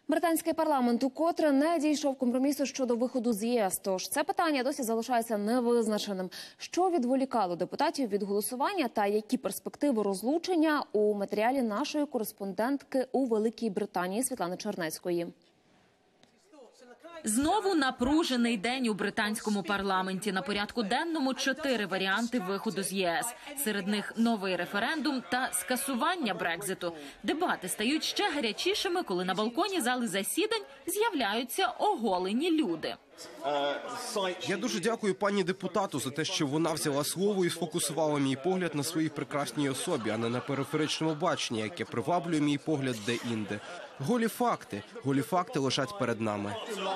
Британський парламент укотре не дійшов компромісу щодо виходу з ЄС. Тож це питання досі залишається невизначеним. Що відволікало депутатів від голосування та які перспективи розлучення у матеріалі нашої кореспондентки у Великій Британії Світлани Чернецької. Знову напружений день у британському парламенті. На порядку денному 4 варіанти виходу з ЄС. Серед них новий референдум та скасування Брекзиту. Дебати стають ще гарячішими, коли на балконі зали засідань з'являються оголені люди. Я дуже дякую пані депутату за те, що вона взяла слово і сфокусувала мій погляд на своїй прекрасній особі, а не на периферичному баченні, яке приваблює мій погляд де-інде. Голі факти лежать перед нами.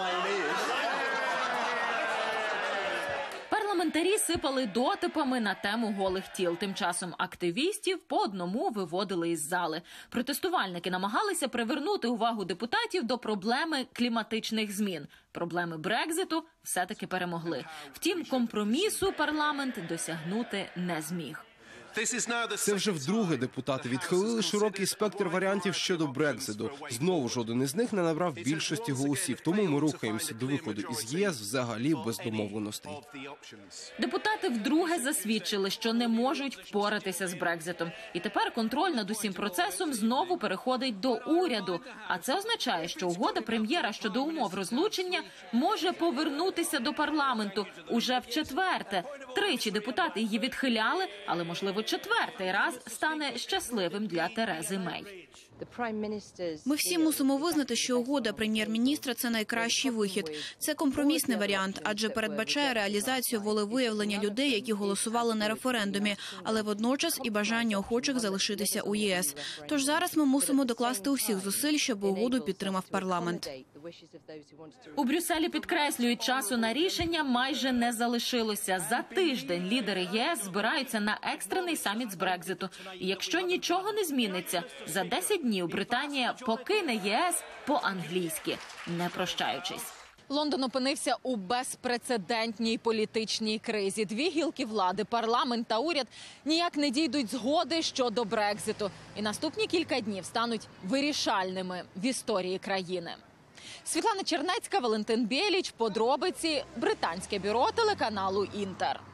Парламентарі сипали дотипами на тему голих тіл. Тим часом активістів по одному виводили із зали. Протестувальники намагалися привернути увагу депутатів до проблеми кліматичних змін. Проблеми Брекзиту все-таки перемогли. Втім, компромісу парламент досягнути не зміг. Це вже вдруге депутати відхилили широкий спектр варіантів щодо Брекзиту. Знову жоден із них не набрав більшості голосів, тому ми рухаємося до виходу із ЄС взагалі без домовленостей. Депутати вдруге засвідчили, що не можуть впоратися з Брекзитом. І тепер контроль над усім процесом знову переходить до уряду. А це означає, що угода прем'єра щодо умов розлучення може повернутися до парламенту уже вчетверте. Тричі депутати її відхиляли, але, можливо, четвертий раз стане щасливим для Терези Мей. Ми всі мусимо визнати, що угода прем'єр-міністра – це найкращий вихід. Це компромісний варіант, адже передбачає реалізацію волевиявлення людей, які голосували на референдумі, але водночас і бажання охочих залишитися у ЄС. Тож зараз ми мусимо докласти усіх зусиль, щоб угоду підтримав парламент. У Брюсселі підкреслюють, часу на рішення майже не залишилося. За тиждень лідери ЄС збираються на екстрений саміт з Брекзиту. І якщо нічого не зміниться, за 10 днів Британія покине ЄС по-англійськи, не прощаючись. Лондон опинився у безпрецедентній політичній кризі. Дві гілки влади, парламент та уряд, ніяк не дійдуть згоди щодо Брекзиту. І наступні кілька днів стануть вирішальними в історії країни. Світлана Чернецька, Валентин Біліч, подробиці, британське бюро телеканалу «Інтер».